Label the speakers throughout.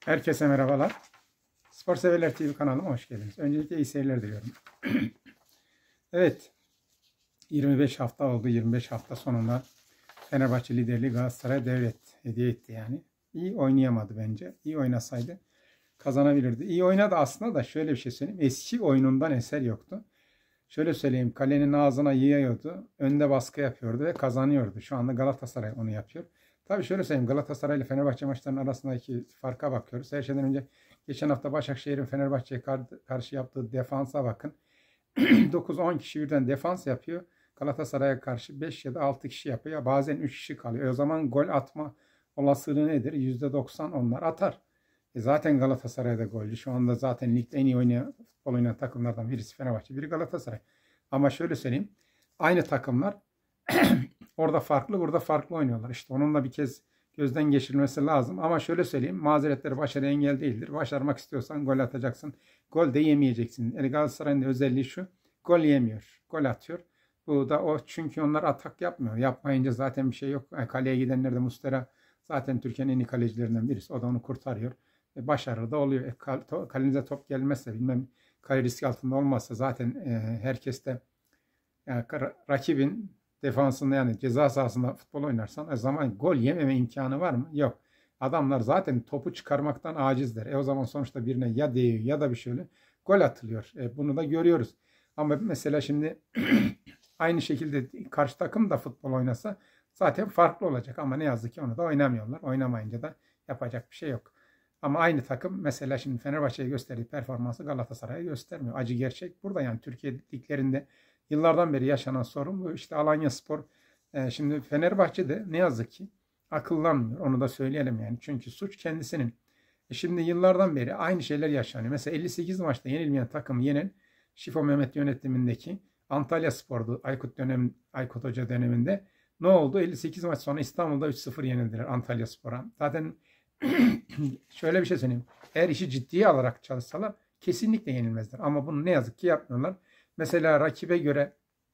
Speaker 1: Herkese merhabalar. Spor Severler TV kanalıma hoş geldiniz. Öncelikle iyi seyirler diliyorum. Evet, 25 hafta oldu. 25 hafta sonunda Fenerbahçe liderliği Galatasaray'a hediye etti yani. İyi oynayamadı bence. İyi oynasaydı kazanabilirdi. İyi oynadı aslında da şöyle bir şey söyleyeyim. Eski oyunundan eser yoktu. Şöyle söyleyeyim, kalenin ağzına yığıyordu. Önde baskı yapıyordu ve kazanıyordu. Şu anda Galatasaray onu yapıyor. Tabii şöyle söyleyeyim, Galatasaray ile Fenerbahçe maçlarının arasındaki farka bakıyoruz. Her şeyden önce geçen hafta Başakşehir'in Fenerbahçe'ye karşı yaptığı defansa bakın. 9-10 kişi birden defans yapıyor. Galatasaray'a karşı 5 ya da 6 kişi yapıyor. Bazen 3 kişi kalıyor. O zaman gol atma olasılığı nedir? %90 onlar atar. Zaten Galatasaray'da golcü. Şu anda zaten ligde en iyi futbol oynayan takımlardan birisi Fenerbahçe, biri Galatasaray. Ama şöyle söyleyeyim, aynı takımlar orada farklı, burada farklı oynuyorlar. İşte onunla bir kez gözden geçirilmesi lazım. Ama şöyle söyleyeyim, mazeretleri başarı engel değildir. Başarmak istiyorsan gol atacaksın. Gol de yemeyeceksin. Galatasaray'ın özelliği şu, gol yemiyor. Gol atıyor. Bu da o, çünkü onlar atak yapmıyor. Yapmayınca zaten bir şey yok. Kaleye gidenler de Muslera zaten Türkiye'nin en iyi kalecilerinden birisi. O da onu kurtarıyor. Başarılı da oluyor. Kalenize top gelmezse, bilmem kale riski altında olmazsa zaten herkes de yani rakibin defansında, yani ceza sahasında futbol oynarsan o zaman gol yememe imkanı var mı? Yok. Adamlar zaten topu çıkarmaktan acizler. O zaman sonuçta birine ya değiyor ya da bir şöyle gol atılıyor. Bunu da görüyoruz. Ama mesela şimdi aynı şekilde karşı takım da futbol oynasa zaten farklı olacak. Ama ne yazık ki onu da oynamıyorlar. Oynamayınca da yapacak bir şey yok. Ama aynı takım mesela şimdi Fenerbahçe'ye gösterdiği performansı Galatasaray'a göstermiyor. Acı gerçek burada, yani Türkiye liglerinde yıllardan beri yaşanan sorun bu. İşte Alanyaspor, şimdi Fenerbahçe'de ne yazık ki akıllanmıyor. Onu da söyleyelim yani. Çünkü suç kendisinin. Şimdi yıllardan beri aynı şeyler yaşanıyor. Mesela 58 maçta yenilmeyen takım yenen Şifo Mehmet yönetimindeki Antalyaspor'du Aykut Hoca döneminde. Ne oldu? 58 maç sonra İstanbul'da 3-0 yenildiler Antalyaspor'a. Zaten şöyle bir şey söyleyeyim. Eğer işi ciddiye alarak çalışsalar kesinlikle yenilmezler. Ama bunu ne yazık ki yapmıyorlar. Mesela rakibe göre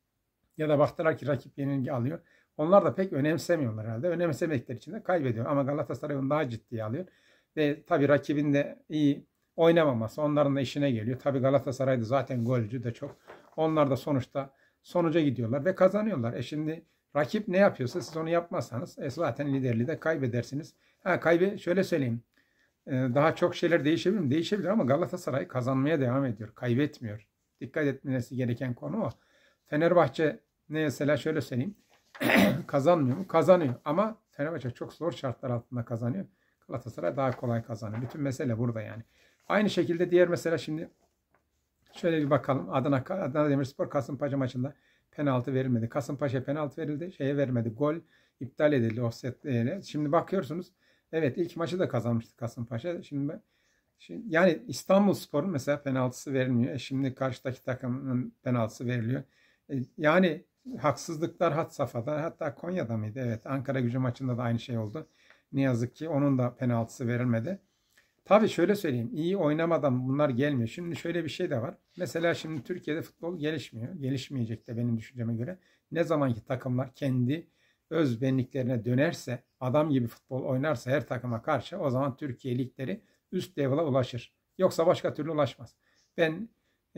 Speaker 1: ya da baktılar ki rakip yenilgi alıyor. Onlar da pek önemsemiyorlar herhalde. Önemsemedikleri için de kaybediyor. Ama Galatasaray onu daha ciddiye alıyor. Ve tabii rakibin de iyi oynamaması onların da işine geliyor. Tabii Galatasaray'da zaten golcü de çok. Onlar da sonuçta sonuca gidiyorlar ve kazanıyorlar. Şimdi rakip ne yapıyorsa siz onu yapmazsanız zaten liderliği de kaybedersiniz. Şöyle söyleyeyim. Daha çok şeyler değişebilir mi? Değişebilir ama Galatasaray kazanmaya devam ediyor. Kaybetmiyor. Dikkat etmesi gereken konu o. Fenerbahçe mesela şöyle söyleyeyim. Kazanmıyor mu? Kazanıyor. Ama Fenerbahçe çok zor şartlar altında kazanıyor. Galatasaray daha kolay kazanıyor. Bütün mesele burada yani. Aynı şekilde diğer mesela şimdi şöyle bir bakalım. Adana Demirspor Kasımpaşa maçında penaltı verilmedi. Kasımpaşa penaltı verildi. Şeye vermedi. Gol iptal edildi offset'le. Şimdi bakıyorsunuz. Evet, ilk maçı da kazanmıştı Kasımpaşa. Şimdi yani İstanbulspor'un mesela penaltısı verilmiyor. Şimdi karşıdaki takımın penaltısı veriliyor. Yani haksızlıklar had safhada. Hatta Konya'da mıydı? Evet, Ankara maçında da aynı şey oldu. Ne yazık ki onun da penaltısı verilmedi. Tabii şöyle söyleyeyim. İyi oynamadan bunlar gelmiyor. Şimdi şöyle bir şey de var. Mesela şimdi Türkiye'de futbol gelişmiyor. Gelişmeyecek de benim düşünceme göre. Ne zamanki takımlar kendi öz benliklerine dönerse, adam gibi futbol oynarsa her takıma karşı, o zaman Türkiye ligleri üst level'a ulaşır. Yoksa başka türlü ulaşmaz. Ben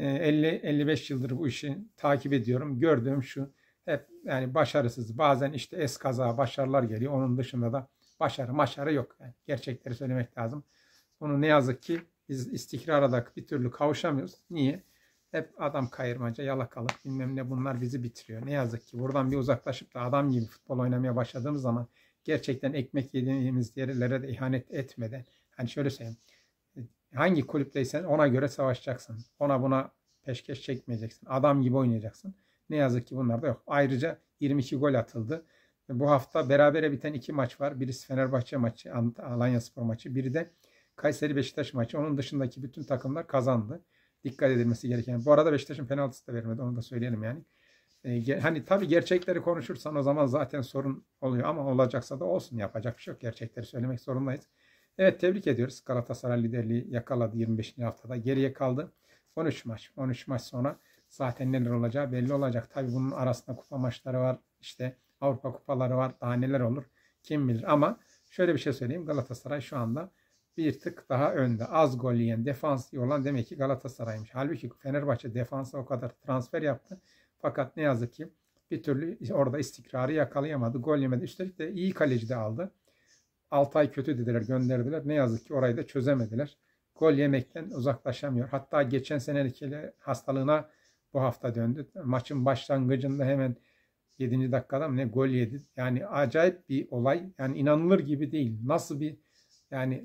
Speaker 1: 50-55 yıldır bu işi takip ediyorum. Gördüğüm şu, hep yani başarısız. Bazen işte eskaza başarılar geliyor. Onun dışında da başarı yok. Yani gerçekleri söylemek lazım. Onu ne yazık ki biz istikrara da bir türlü kavuşamıyoruz. Niye? Hep adam kayırmaca, yalakalık bilmem ne, bunlar bizi bitiriyor. Ne yazık ki buradan bir uzaklaşıp da adam gibi futbol oynamaya başladığımız zaman gerçekten ekmek yediğimiz yerlere de ihanet etmeden, hani şöyle söyleyeyim, hangi kulüpteysen ona göre savaşacaksın. Ona buna peşkeş çekmeyeceksin. Adam gibi oynayacaksın. Ne yazık ki bunlar da yok. Ayrıca 22 gol atıldı. Bu hafta berabere biten 2 maç var. Birisi Fenerbahçe maçı, Alanyaspor maçı. Biri de Kayseri Beşiktaş maçı. Onun dışındaki bütün takımlar kazandı. Dikkat edilmesi gereken. Bu arada Beşiktaş'ın penaltısı da vermedi. Onu da söyleyelim yani. Hani tabii gerçekleri konuşursan o zaman zaten sorun oluyor ama olacaksa da olsun. Yapacak bir şey yok. Gerçekleri söylemek zorundayız. Evet, tebrik ediyoruz. Galatasaray liderliği yakaladı 25. haftada. Geriye kaldı 13 maç. 13 maç sonra zaten neler olacağı belli olacak. Tabii bunun arasında kupa maçları var. İşte Avrupa kupaları var. Daha neler olur kim bilir. Ama şöyle bir şey söyleyeyim. Galatasaray şu anda bir tık daha önde. Az gol yiyen, defans iyi olan demek ki Galatasaray'mış. Halbuki Fenerbahçe defansa o kadar transfer yaptı. Fakat ne yazık ki bir türlü orada istikrarı yakalayamadı. Gol yemedi. Üstelik de iyi kaleci de aldı. Altay kötü dediler, gönderdiler. Ne yazık ki orayı da çözemediler. Gol yemekten uzaklaşamıyor. Hatta geçen seneki hastalığına bu hafta döndü. Maçın başlangıcında hemen 7. dakikada mı ne gol yedi. Yani acayip bir olay. Yani inanılır gibi değil. Nasıl bir, yani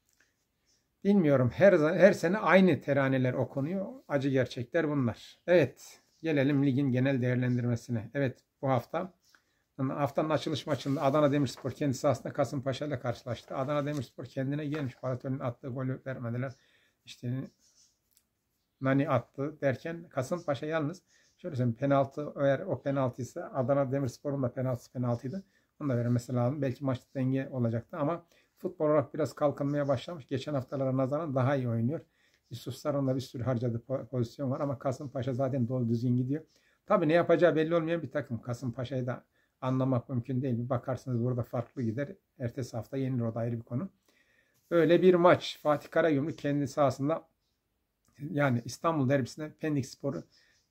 Speaker 1: bilmiyorum. Her sene aynı teraneler okunuyor. Acı gerçekler bunlar. Evet. Gelelim ligin genel değerlendirmesine. Evet, bu haftanın açılış maçında Adana Demirspor kendi sahasında Kasımpaşa ile karşılaştı. Adana Demirspor kendine gelmiş. Balatöl'ün attığı golü vermediler. İşte Nani attı derken Kasımpaşa yalnız şöyle söyleyeyim, penaltı, eğer o penaltı ise Adana Demirspor'un da penaltıydı. Onu da vermesi lazım. Belki maçta denge olacaktı ama futbol olarak biraz kalkınmaya başlamış. Geçen haftalara nazaran daha iyi oynuyor. Yusuf Sarı'nın da bir sürü harcadığı pozisyon var ama Kasımpaşa zaten doğru düzgün gidiyor. Tabii ne yapacağı belli olmayan bir takım. Kasımpaşa'yı da anlamak mümkün değil. Bir bakarsınız burada farklı gider. Ertesi hafta yenilir, o da ayrı bir konu. Öyle bir maç. Fatih Karagümrük kendi sahasında, yani İstanbul derbisinde Pendikspor'u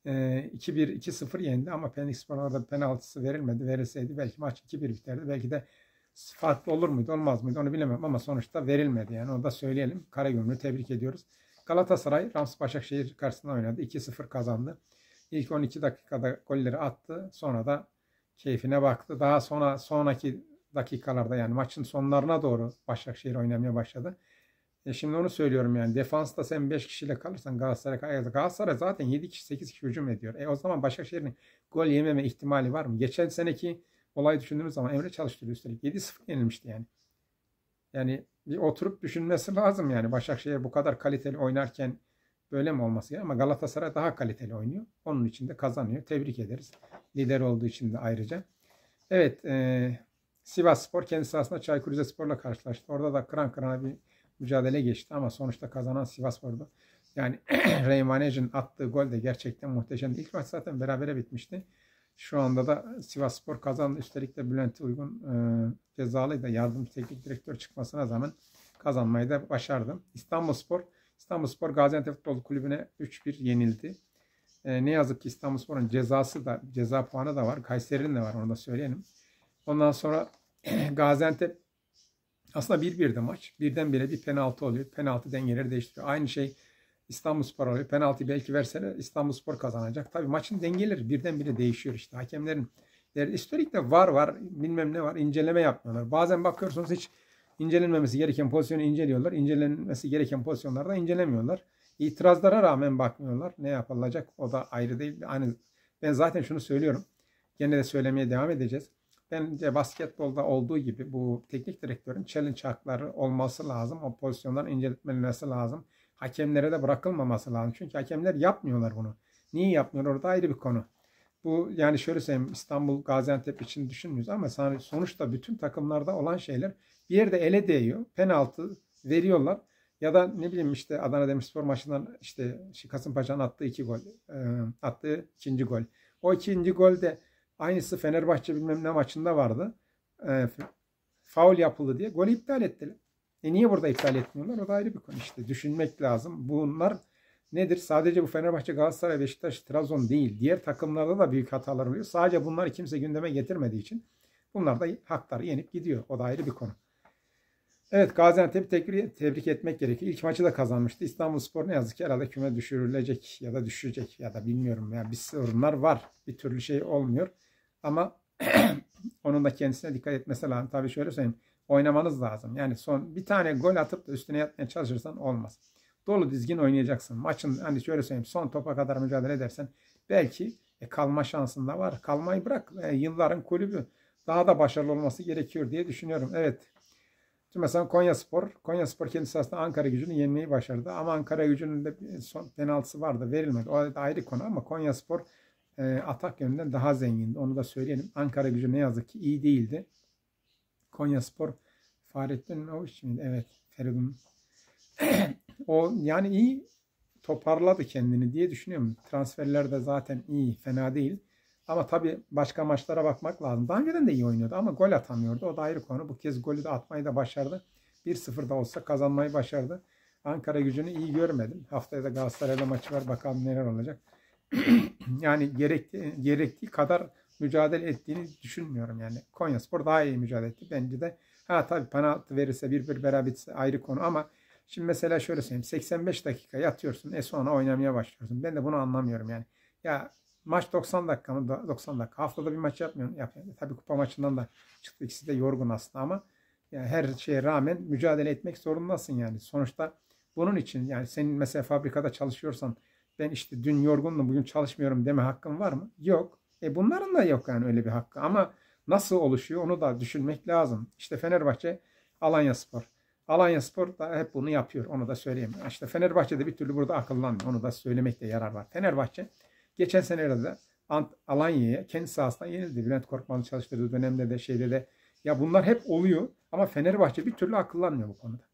Speaker 1: 2-1, 2-0 yendi ama Pendikspor'un orada penaltısı verilmedi. Verilseydi belki maç 2-1 biterdi. Belki de farklı olur muydu, olmaz mıydı onu bilemem ama sonuçta verilmedi. Yani onu da söyleyelim. Karagümrük'ü tebrik ediyoruz. Galatasaray Rams Başakşehir karşısında oynadı. 2-0 kazandı. İlk 12 dakikada golleri attı. Sonra da keyfine baktı. Daha sonraki dakikalarda, yani maçın sonlarına doğru Başakşehir oynamaya başladı. Şimdi onu söylüyorum, yani defansta sen 5 kişiyle kalırsan Galatasaray zaten 7 kişi 8 kişi hücum ediyor. O zaman Başakşehir'in gol yememe ihtimali var mı? Geçen seneki olayı düşündüğümüz zaman Emre çalıştırıyor üstelik. 7-0 yenilmişti yani. Yani bir oturup düşünmesi lazım yani. Başakşehir bu kadar kaliteli oynarken böyle mi olması gerekiyor? Ama Galatasaray daha kaliteli oynuyor. Onun için de kazanıyor. Tebrik ederiz. Lider olduğu için de ayrıca. Evet, Sivasspor kendi sahasında Çaykur Rizespor'la karşılaştı. Orada da kıran kırana bir mücadele geçti ama sonuçta kazanan Sivasspor'du. Yani Reymanej'in attığı gol de gerçekten muhteşemdi. İlk maç zaten berabere bitmişti. Şu anda da Sivasspor kazandı. Üstelik de Bülent Uygun cezalıydı. Yardımcı teknik direktör çıkmasına rağmen kazanmayı da başardı. İstanbulspor Gaziantep Futbol Kulübü'ne 3-1 yenildi. Ne yazık ki İstanbulspor'un ceza puanı da var. Kayseri'nin de var, onu da söyleyelim. Ondan sonra Gaziantep aslında 1-1'de maç. Birdenbire bir penaltı oluyor. Penaltı dengeleri değiştiriyor. Aynı şey İstanbulspor oluyor. Penaltı belki verseler İstanbulspor kazanacak. Tabii maçın dengeleri birdenbire değişiyor işte. Hakemlerin üstelik de var bilmem ne var, inceleme yapmıyorlar. Bazen bakıyorsunuz hiç incelenmemesi gereken pozisyonu inceliyorlar. İncelenmesi gereken pozisyonlarda incelemiyorlar. İtirazlara rağmen bakmıyorlar. Ne yapılacak o da ayrı değil. Ben zaten şunu söylüyorum. Gene de söylemeye devam edeceğiz. Bence basketbolda olduğu gibi bu teknik direktörün challenge hakları olması lazım. O pozisyonların incelenmesi lazım. Hakemlere de bırakılmaması lazım. Çünkü hakemler yapmıyorlar bunu. Niye yapmıyorlar? Orada ayrı bir konu. Bu, yani şöyle söyleyeyim, İstanbul, Gaziantep için düşünmüyoruz ama sonuçta bütün takımlarda olan şeyler bir yerde ele değiyor. Penaltı veriyorlar. Ya da ne bileyim işte Adana Demirspor maçından işte Kasımpaşa'nın attığı attığı ikinci gol. O ikinci golde aynısı Fenerbahçe bilmem ne maçında vardı. Faul yapıldı diye golü iptal ettiler. Niye burada iptal etmiyorlar? O da ayrı bir konu işte. Düşünmek lazım. Bunlar nedir? Sadece bu Fenerbahçe, Galatasaray, Beşiktaş, Trabzon değil. Diğer takımlarda da büyük hatalar oluyor. Sadece bunları kimse gündeme getirmediği için bunlar da hakları yenip gidiyor. O da ayrı bir konu. Evet, Gaziantep'i tebrik etmek gerekiyor. İlk maçı da kazanmıştı. İstanbulspor ne yazık ki herhalde küme düşürülecek ya da düşecek ya da bilmiyorum. Yani bir sorunlar var. Bir türlü şey olmuyor. Ama onun da kendisine dikkat etmesi lazım. Tabii şöyle söyleyeyim. Oynamanız lazım. Yani son bir tane gol atıp da üstüne yatmaya çalışırsan olmaz. Dolu dizgin oynayacaksın. Maçın hani şöyle söyleyeyim, son topa kadar mücadele edersen belki kalma şansın da var. Kalmayı bırak. Yılların kulübü. Daha da başarılı olması gerekiyor diye düşünüyorum. Evet. Mesela Konyaspor kendi sahasında Ankaragücü'nü yenmeyi başardı. Ama Ankaragücü'nün de son penaltısı vardı, verilmedi. O da ayrı konu ama Konyaspor atak yönünden daha zengindi. Onu da söyleyelim. Ankaragücü ne yazık ki iyi değildi. Konyaspor Fahrettin Avuç miydi? Evet. Feridun. O yani iyi toparladı kendini diye düşünüyorum. Transferler de zaten iyi. Fena değil. Ama tabii başka maçlara bakmak lazım. Daha önceden de iyi oynuyordu ama gol atamıyordu. O da ayrı konu. Bu kez golü de atmayı da başardı. 1-0 da olsa kazanmayı başardı. Ankara Gücü'nü iyi görmedim. Haftaya da Galatasaray'la maçı var. Bakalım neler olacak. Yani gerektiği kadar mücadele ettiğini düşünmüyorum yani. Konyaspor daha iyi mücadele etti. Bence de tabii penaltı verirse 1-1 beraber bitse ayrı konu ama şimdi mesela şöyle söyleyeyim. 85 dakika yatıyorsun. Sonra oynamaya başlıyorsun. Ben de bunu anlamıyorum yani. Ya maç 90 dakika mı? 90 dakika. Haftada bir maç yapmıyorum. Tabii kupa maçından da çıktı. İkisi de yorgun aslında ama yani her şeye rağmen mücadele etmek zorundasın yani. Sonuçta bunun için yani senin mesela fabrikada çalışıyorsan ben işte dün yorgundum bugün çalışmıyorum deme hakkın var mı? Yok. Bunların da yok yani öyle bir hakkı ama nasıl oluşuyor onu da düşünmek lazım. İşte Fenerbahçe, Alanyaspor. Alanyaspor da hep bunu yapıyor. Onu da söyleyeyim. İşte Fenerbahçe de bir türlü burada akıllanmıyor. Onu da söylemekte yarar var. Fenerbahçe geçen senelerde Alanya'ya kendi sahasında yenildi. Bülent Korkmaz'ın çalıştırdığı dönemde de şeyde de ya bunlar hep oluyor ama Fenerbahçe bir türlü akıllanmıyor bu konuda.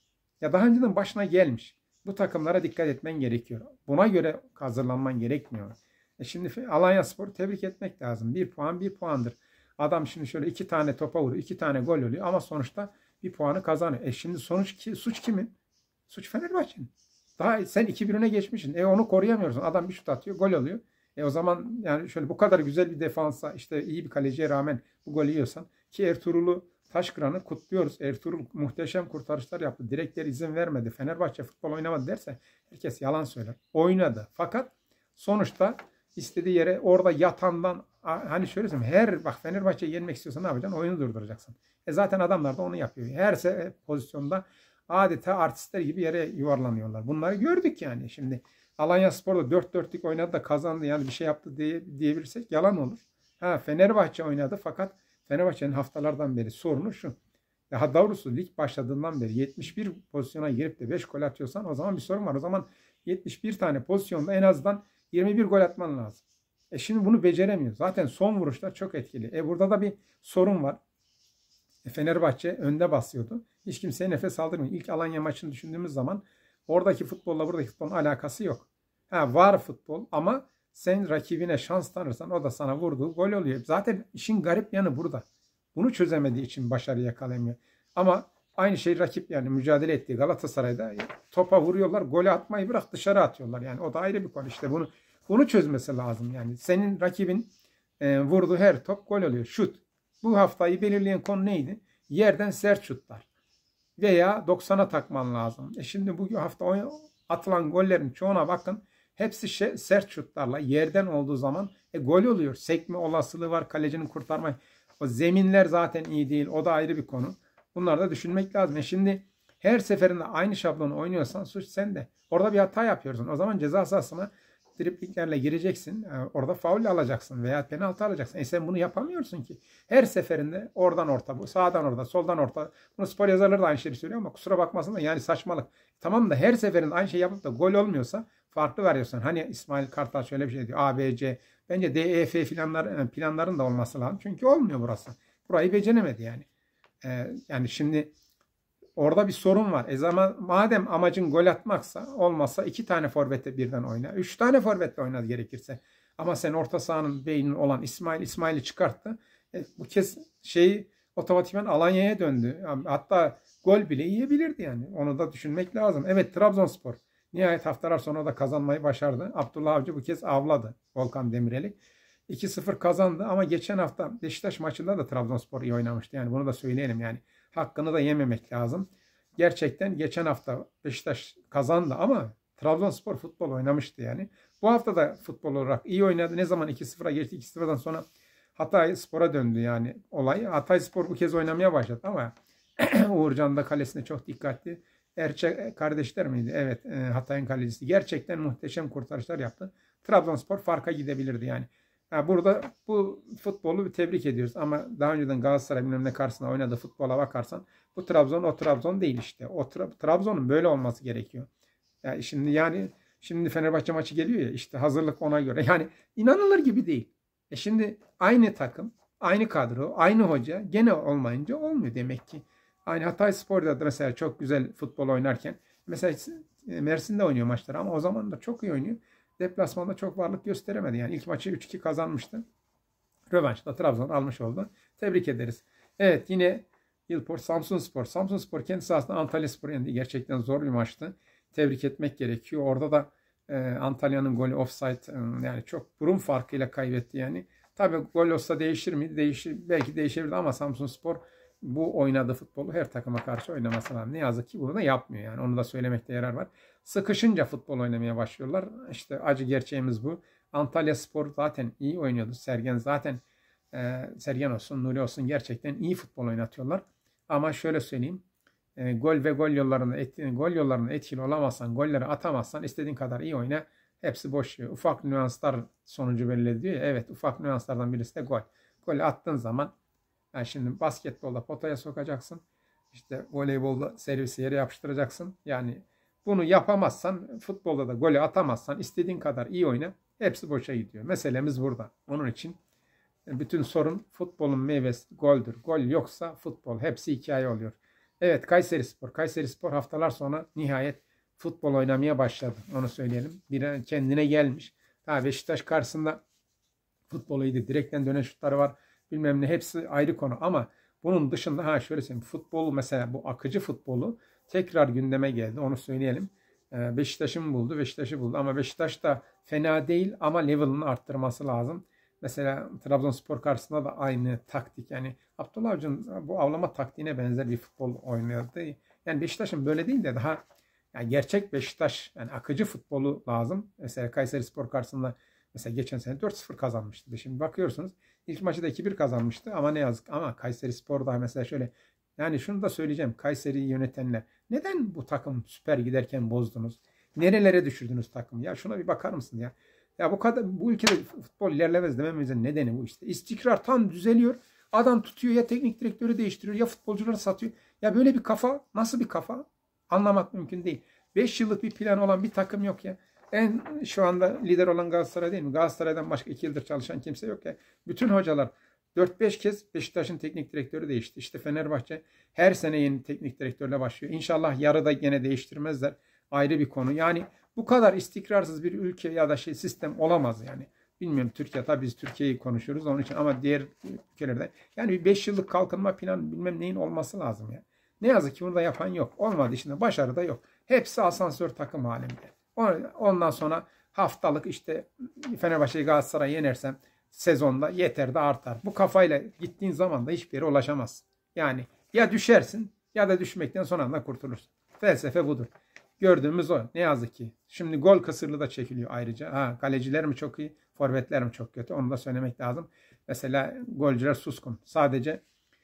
Speaker 1: Ya daha önceden başına gelmiş. Bu takımlara dikkat etmen gerekiyor. Buna göre hazırlanman gerekmiyor. Şimdi Alanyaspor tebrik etmek lazım. 1 puan 1 puandır. Adam şimdi şöyle 2 tane topa vuruyor, 2 tane gol oluyor ama sonuçta bir puanı kazanıyor. Şimdi suç kimin? Suç Fenerbahçe'nin. Daha sen 2-1 öne geçmişsin. Onu koruyamıyorsun. Adam bir şut atıyor, gol oluyor. O zaman yani şöyle bu kadar güzel bir defansa işte iyi bir kaleciye rağmen bu golü yiyorsan ki Ertuğrul'u Taşkıran'ı kutluyoruz. Ertuğrul muhteşem kurtarışlar yaptı. Direkler izin vermedi. Fenerbahçe futbol oynamadı derse herkes yalan söyler. Oynadı. Fakat sonuçta istediği yere orada yatandan hani şöyle söyleyeyim. Bak Fenerbahçe'yi yenmek istiyorsan ne yapacaksın? Oyunu durduracaksın. Zaten adamlar da onu yapıyor. Her pozisyonda adeta artistler gibi yere yuvarlanıyorlar. Bunları gördük yani. Şimdi Alanyaspor'da 4-4'lük oynadı da kazandı yani bir şey yaptı diyebilirsek yalan olur. Fenerbahçe oynadı fakat Fenerbahçe'nin haftalardan beri sorunu şu. Daha doğrusu lig başladığından beri 71 pozisyona girip de 5 gol atıyorsan o zaman bir sorun var. O zaman 71 tane pozisyonda en azından 21 gol atman lazım. Şimdi bunu beceremiyor. Zaten son vuruşlar çok etkili. Burada da bir sorun var. Fenerbahçe önde basıyordu. Hiç kimseye nefes aldırmıyor. İlk Alanya maçını düşündüğümüz zaman oradaki futbolla buradaki futbolun alakası yok. Var futbol ama sen rakibine şans tanırsan o da sana vurduğu gol oluyor. Zaten işin garip yanı burada. Bunu çözemediği için başarı yakalayamıyor. Ama aynı şey rakip yani mücadele ettiği Galatasaray'da topa vuruyorlar. Golü atmayı bırak dışarı atıyorlar. Yani o da ayrı bir konu. İşte bunu çözmesi lazım. Yani senin rakibin vurduğu her top gol oluyor. Şut. Bu haftayı belirleyen konu neydi? Yerden sert şutlar. Veya 90'a takman lazım. Şimdi bu hafta atılan gollerin çoğuna bakın. Hepsi sert şutlarla yerden olduğu zaman gol oluyor. Sekme olasılığı var. Kalecinin kurtarma. O zeminler zaten iyi değil. O da ayrı bir konu. Bunları da düşünmek lazım. Şimdi her seferinde aynı şablonu oynuyorsan suç sende. Orada bir hata yapıyorsun. O zaman ceza sahasına driplinglerle gireceksin. Orada faul alacaksın veya penaltı alacaksın. Sen bunu yapamıyorsun ki. Her seferinde oradan orta, sağdan orta, soldan orta. Bunu spor yazarları da aynı şeyi söylüyor ama kusura bakmasın da yani saçmalık. Tamam da her seferinde aynı şey yapıp da gol olmuyorsa farklı veriyorsun. Hani İsmail Kartal şöyle bir şey diyor. A, B, C. Bence D, E, F planların da olması lazım. Çünkü olmuyor burası. Burayı beceremedi yani. Yani şimdi orada bir sorun var. Madem amacın gol atmaksa olmazsa 2 tane forvette birden oyna. 3 tane forvette oynadı gerekirse. Ama sen orta sahanın beynin olan İsmail'i çıkarttı. Bu kez otomatikman Alanya'ya döndü. Hatta gol bile yiyebilirdi yani. Onu da düşünmek lazım. Evet Trabzonspor. Nihayet haftalar sonra da kazanmayı başardı. Abdullah Avcı bu kez avladı Volkan Demirel'i. 2-0 kazandı ama geçen hafta Beşiktaş maçında da Trabzonspor iyi oynamıştı. Yani bunu da söyleyelim yani. Hakkını da yememek lazım. Gerçekten geçen hafta Beşiktaş kazandı ama Trabzonspor futbol oynamıştı yani. Bu hafta da futbol olarak iyi oynadı. Ne zaman 2-0'a geçti? 2-0'dan sonra Hatayspor'a döndü yani olay. Hatayspor bu kez oynamaya başladı ama Uğurcan da kalesine çok dikkatli. Erçe kardeşler miydi? Evet, Hatay'ın kalecisi. Gerçekten muhteşem kurtarışlar yaptı. Trabzonspor farka gidebilirdi yani. Burada bu futbolu tebrik ediyoruz ama daha önceden Galatasaray bilmem ne karşısında oynadığı futbola bakarsan bu Trabzon o Trabzon değil işte. O Trabzon'un böyle olması gerekiyor. Şimdi Fenerbahçe maçı geliyor ya işte hazırlık ona göre. Yani inanılır gibi değil. Şimdi aynı takım, aynı kadro, aynı hoca gene olmayınca olmuyor demek ki. Aynı Hatayspor'da da mesela çok güzel futbol oynarken mesela Mersin'de oynuyor maçları ama o zaman da çok iyi oynuyor. Deplasmanda çok varlık gösteremedi. Yani ilk maçı 3-2 kazanmıştı. Rövanşta Trabzon almış oldu. Tebrik ederiz. Evet yine Yılport, Samsunspor. Samsunspor kendi sahasında Antalyaspor'u yendi. Gerçekten zor bir maçtı. Tebrik etmek gerekiyor. Orada da Antalya'nın golü offside, yani çok burun farkıyla kaybetti yani. Tabii gol olsa değişir miydi? Değişir, belki değişebilirdi ama Samsunspor bu oynadığı futbolu her takıma karşı oynaması lazım. Ne yazık ki bunu da yapmıyor yani. Onu da söylemekte yarar var. Sıkışınca futbol oynamaya başlıyorlar. İşte acı gerçeğimiz bu. Antalyaspor zaten iyi oynuyordu. Sergen olsun, Nuri olsun gerçekten iyi futbol oynatıyorlar. Ama şöyle söyleyeyim. Gol ve gol yollarında etkili olamazsan, golleri atamazsan istediğin kadar iyi oyna. Hepsi boş. Ufak nüanslar sonucu belli diyor ya. Evet, ufak nüanslardan birisi de gol. Golü attığın zaman, yani şimdi basketbolda potaya sokacaksın. İşte voleybolda servisi yere yapıştıracaksın. Yani bunu yapamazsan, futbolda da golü atamazsan istediğin kadar iyi oyna. Hepsi boşa gidiyor. Meselemiz burada. Onun için bütün sorun futbolun meyvesi goldür. Gol yoksa futbol. Hepsi hikaye oluyor. Evet, Kayserispor. Kayserispor haftalar sonra nihayet futbol oynamaya başladı. Onu söyleyelim. Bir kendine gelmiş. Ha, Beşiktaş karşısında futbolu iyiydi. Direkten dönen şutları var. Bilmem ne, hepsi ayrı konu ama bunun dışında şöyle söyleyeyim. Futbolu mesela, bu akıcı futbolu tekrar gündeme geldi. Onu söyleyelim. Beşiktaş'ı buldu. Beşiktaş'ı buldu ama Beşiktaş da fena değil ama level'ını arttırması lazım. Mesela Trabzonspor karşısında da aynı taktik. Yani Abdullah Avcı'nın bu avlama taktiğine benzer bir futbol oynuyordu. Yani Beşiktaş'ın böyle değil de daha yani gerçek Beşiktaş, yani akıcı futbolu lazım. Mesela Kayserispor karşısında mesela geçen sene 4-0 kazanmıştı. Şimdi bakıyorsunuz ilk maçı da 2-1 kazanmıştı ama ne yazık, ama Kayserispor da mesela şöyle, yani şunu da söyleyeceğim, Kayseri'yi yönetenler neden bu takım süper giderken bozdunuz? Nerelere düşürdünüz takımı? Ya şuna bir bakar mısın ya? Ya bu kadar, bu ülkede futbol ilerlemez dememizin nedeni bu işte. İstikrar tam düzeliyor. Adam tutuyor, ya teknik direktörü değiştiriyor ya futbolcuları satıyor. Ya böyle bir kafa nasıl bir kafa? Anlamak mümkün değil. 5 yıllık bir plan olan bir takım yok ya. Şu anda lider olan Galatasaray değil mi? Galatasaray'dan başka 2 yıldır çalışan kimse yok ya. Bütün hocalar 4-5 kez Beşiktaş'ın teknik direktörü değişti. İşte Fenerbahçe her sene yeni teknik direktörle başlıyor. İnşallah yarıda gene değiştirmezler. Ayrı bir konu. Yani bu kadar istikrarsız bir ülke ya da sistem olamaz yani. Bilmiyorum, Türkiye, tabii biz Türkiye'yi konuşuyoruz onun için, ama diğer ülkelerde yani bir 5 yıllık kalkınma planı bilmem neyin olması lazım ya. Ne yazık ki bunu da yapan yok. Olmadı, içinde başarı da yok. Hepsi asansör takım halinde. Ondan sonra haftalık işte Fenerbahçe'yi, Galatasaray'ı yenersem sezonda yeter de artar. Bu kafayla gittiğin zaman da hiçbir yere ulaşamazsın. Yani ya düşersin ya da düşmekten son anda kurtulursun. Felsefe budur. Gördüğümüz o. Ne yazık ki. Şimdi gol kısırlığı da çekiliyor ayrıca. Kaleciler mi çok iyi, forvetler mi çok kötü? Onu da söylemek lazım. Mesela golcüler suskun. Sadece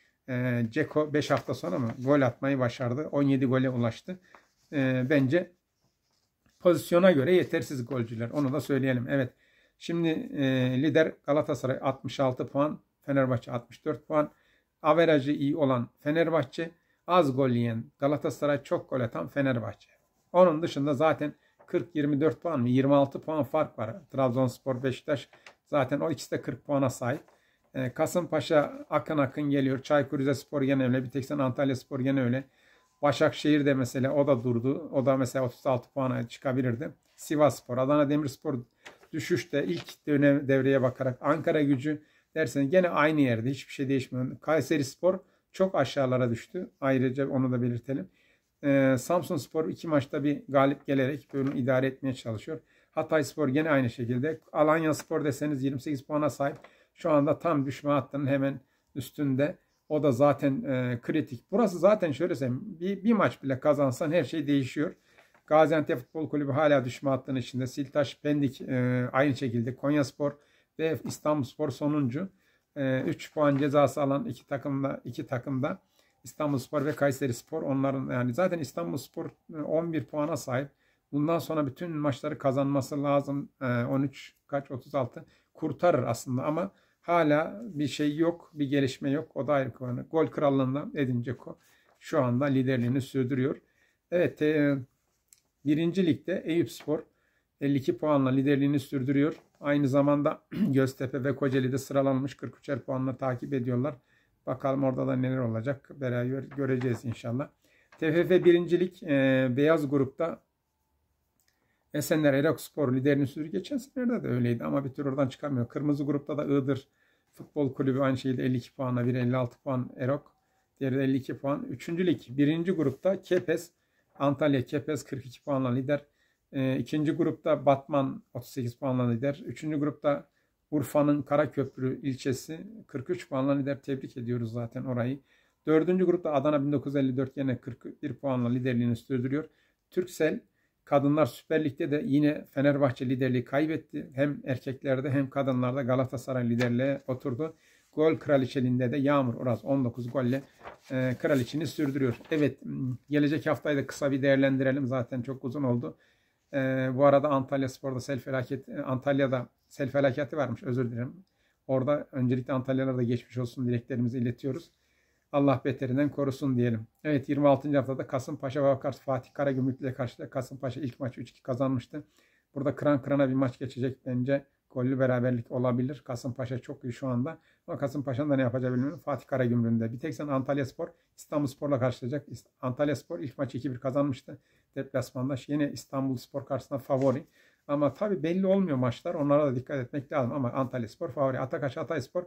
Speaker 1: Ceko 5 hafta sonra mı gol atmayı başardı. 17 gole ulaştı. Bence pozisyona göre yetersiz golcüler. Onu da söyleyelim. Evet. Şimdi lider Galatasaray 66 puan. Fenerbahçe 64 puan. Averajı iyi olan Fenerbahçe. Az gol yiyen Galatasaray, çok gol atan Fenerbahçe. Onun dışında zaten 40-24 puan mı? 26 puan fark var. Trabzonspor, Beşiktaş zaten o ikisi de 40 puana sahip. Kasımpaşa akın geliyor. Çaykur Rizespor gene öyle. Bir tek Antalyaspor gene öyle. Başakşehir de mesela, o da durdu. O da mesela 36 puana çıkabilirdi. Sivasspor, Adana Demirspor düşüşte ilk devreye bakarak. Ankara-Gücü dersen gene aynı yerde. Hiçbir şey değişmiyor. Kayserispor çok aşağılara düştü. Ayrıca onu da belirtelim. Samsunspor 2 maçta bir galip gelerek bunu idare etmeye çalışıyor. Hatayspor gene aynı şekilde. Alanyaspor deseniz 28 puana sahip. Şu anda tam düşme hattının hemen üstünde. O da zaten kritik. Burası zaten şöyle söyleyeyim. Bir maç bile kazansan her şey değişiyor. Gaziantep Futbol Kulübü hala düşme hattının içinde. Siltaş, Pendik aynı şekilde. Konyaspor ve İstanbulspor sonuncu. 3 puan cezası alan iki takımda İstanbulspor ve Kayserispor. Onların yani zaten İstanbulspor 11 puana sahip. Bundan sonra bütün maçları kazanması lazım. 36 kurtarır aslında ama hala bir şey yok, bir gelişme yok. O da ayrı konu. Gol krallığından Edin Dzeko şu anda liderliğini sürdürüyor. Evet, 1. Lig'de Eyüpspor 52 puanla liderliğini sürdürüyor. Aynı zamanda Göztepe ve Kocaeli'de sıralanmış 43'er puanla takip ediyorlar. Bakalım orada da neler olacak. Beraber göreceğiz inşallah. TFF 1. Lig beyaz grupta Esenler Erokspor liderini sürdü. Geçen senelerde de öyleydi ama bir tür oradan çıkamıyor. Kırmızı grupta da Iğdır Futbol Kulübü aynı şekilde 52 puanla 1,56 puan Erok. Diğeri de 52 puan. Üçüncü lig. Birinci grupta Kepez. Antalya Kepez 42 puanla lider. İkinci grupta Batman 38 puanla lider. Üçüncü grupta Urfa'nın Karaköprü ilçesi 43 puanla lider. Tebrik ediyoruz zaten orayı. Dördüncü grupta Adana 1954 yine 41 puanla liderliğini sürdürüyor. Türksel Kadınlar Süper Lig'de de yine Fenerbahçe liderliği kaybetti. Hem erkeklerde hem kadınlarda Galatasaray liderliğe oturdu. Gol kraliçeliğinde de Yağmur Oraz 19 golle kraliçini sürdürüyor. Evet, gelecek haftayı da kısa bir değerlendirelim. Zaten çok uzun oldu. Bu arada Antalya'da sel felaketi varmış. Özür dilerim. Orada öncelikle Antalyalara da geçmiş olsun dileklerimizi iletiyoruz. Allah beterinden korusun diyelim. Evet, 26. haftada Kasımpaşa ve Fatih Karagümrük ile karşılaştı. Kasımpaşa ilk maçı 3-2 kazanmıştı. Burada kıran kırana bir maç geçecek bence. Gollü beraberlik olabilir. Kasımpaşa çok iyi şu anda. Ama Kasımpaşa'nın da ne yapacağı bilmiyorum. Fatih Karagümrük'ün de. Bir tek sen Antalyaspor İstanbulspor'la karşılaşacak. Antalyaspor ilk maçı 2-1 kazanmıştı. Deplasmanda. Yine İstanbulspor karşısında favori. Ama tabii belli olmuyor maçlar. Onlara da dikkat etmek lazım. Ama Antalyaspor favori. Atakaş Hatayspor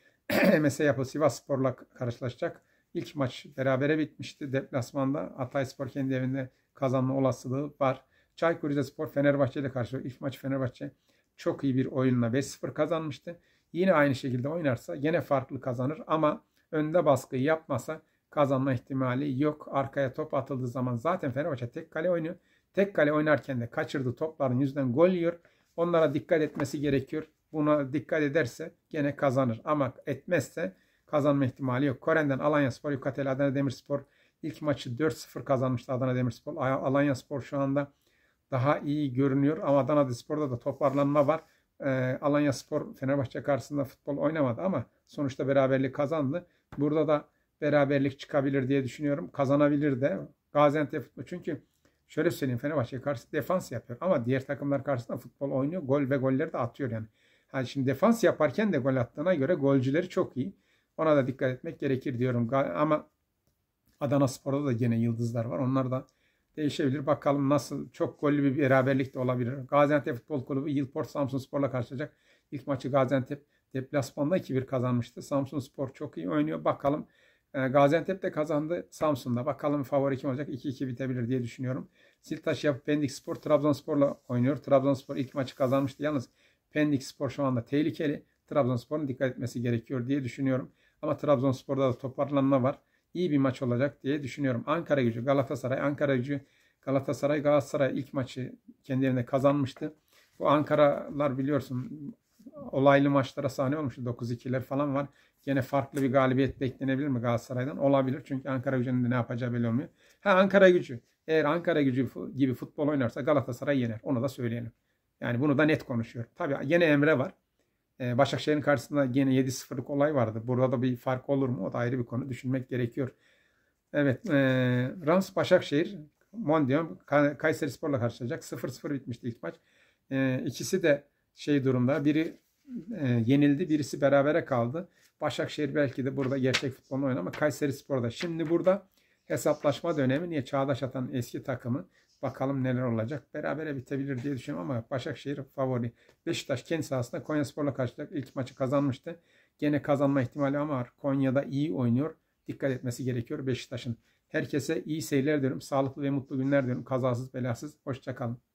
Speaker 1: MSE Yapı Sivasspor'la karşılaşacak. İlk maç berabere bitmişti deplasmanda. Hatayspor kendi evinde kazanma olasılığı var. Çaykur Rizespor Fenerbahçe ile karşılaşıyor. İlk maç Fenerbahçe çok iyi bir oyunla 5-0 kazanmıştı. Yine aynı şekilde oynarsa yine farklı kazanır ama önde baskıyı yapmasa kazanma ihtimali yok. Arkaya top atıldığı zaman zaten Fenerbahçe tek kale oynuyor. Tek kale oynarken de kaçırdığı topların yüzünden gol yiyor. Onlara dikkat etmesi gerekiyor. Buna dikkat ederse gene kazanır. Ama etmezse kazanma ihtimali yok. Koren'den Alanyaspor, Yukatel Adana Demirspor ilk maçı 4-0 kazanmıştı Adana Demirspor. Alanyaspor şu anda daha iyi görünüyor ama Adana Demirspor'da da toparlanma var. Alanyaspor Fenerbahçe karşısında futbol oynamadı ama sonuçta beraberlik kazandı. Burada da beraberlik çıkabilir diye düşünüyorum. Kazanabilir de Gaziantep futbol. Çünkü şöyle söyleyeyim, Fenerbahçe karşı defans yapıyor ama diğer takımlar karşısında futbol oynuyor. Gol ve golleri de atıyor yani. Şimdi defans yaparken de gol attığına göre golcüleri çok iyi. Ona da dikkat etmek gerekir diyorum. Ama Adanaspor'da da gene yıldızlar var. Onlar da değişebilir. Bakalım nasıl, çok gollü bir beraberlik de olabilir. Gaziantep Futbol Kulübü Yılport Samsunspor'la karşılaşacak. İlk maçı Gaziantep deplasmanda 2-1 kazanmıştı. Samsunspor çok iyi oynuyor. Bakalım, Gaziantep de kazandı. Samsun'da. Bakalım favori kim olacak? 2-2 bitebilir diye düşünüyorum. Siltaş yapıp Pendikspor Trabzonspor'la oynuyor. Trabzonspor ilk maçı kazanmıştı. Yalnız Pendikspor şu anda tehlikeli. Trabzonspor'un dikkat etmesi gerekiyor diye düşünüyorum. Ama Trabzonspor'da da toparlanma var. İyi bir maç olacak diye düşünüyorum. Ankaragücü Galatasaray. Ankaragücü Galatasaray ilk maçı kendi evinde kazanmıştı. Bu Ankaralar biliyorsun olaylı maçlara sahne olmuştu. 9-2'ler falan var. Yine farklı bir galibiyet beklenebilir mi Galatasaray'dan? Olabilir. Çünkü Ankaragücü'nün de ne yapacağı belli olmuyor. Ankaragücü. Eğer Ankaragücü gibi futbol oynarsa Galatasaray yener. Onu da söyleyelim. Yani bunu da net konuşuyorum. Tabii yine Emre var. Başakşehir'in karşısında yine 7-0'lık olay vardı. Burada da bir fark olur mu? O da ayrı bir konu. Düşünmek gerekiyor. Evet. Rams Başakşehir Mondial Kayserispor'la karşılaşacak. 0-0 bitmişti ilk maç. İkisi de durumda. Biri yenildi. Birisi berabere kaldı. Başakşehir belki de burada gerçek futbolunu oynar ama Kayserispor'da. Şimdi burada hesaplaşma dönemi. Niye? Çağdaş Atan eski takımı. Bakalım neler olacak. Berabere bitebilir diye düşünüyorum ama Başakşehir favori. Beşiktaş kendi sahasında Konyaspor'la karşılaşacak. İlk maçı kazanmıştı. Gene kazanma ihtimali ama Konya'da iyi oynuyor. Dikkat etmesi gerekiyor Beşiktaş'ın. Herkese iyi seyirler diyorum. Sağlıklı ve mutlu günler diyorum. Kazasız belasız. Hoşça kalın.